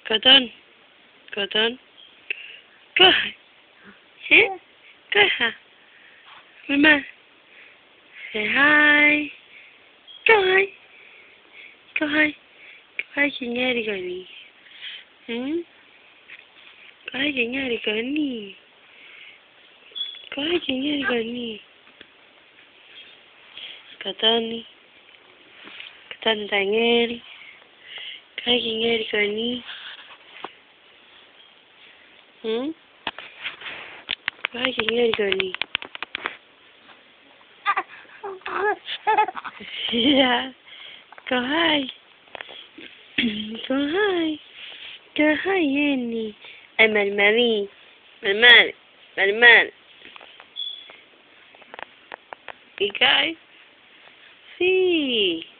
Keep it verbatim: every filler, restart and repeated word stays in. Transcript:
Cotton. Cotton. Go ahead. Yeah? Go ahead. Mama. Say hi. Go hi. Go hi. Go hi chị nghe đi rồi nè. Ừ? Có hai chị nghe đi rồi nè. Có hai chị nghe đi rồi nè. Cotton đi. Cotton tai nghe đi. Có hai chị nghe đi rồi nè. Ừ? Có hai chị nghe đi rồi nè. Yeah. Có hai. Có hai. Có hai nghe nè. Ai mali mali. Mali mali. Mali mali. You guys? See.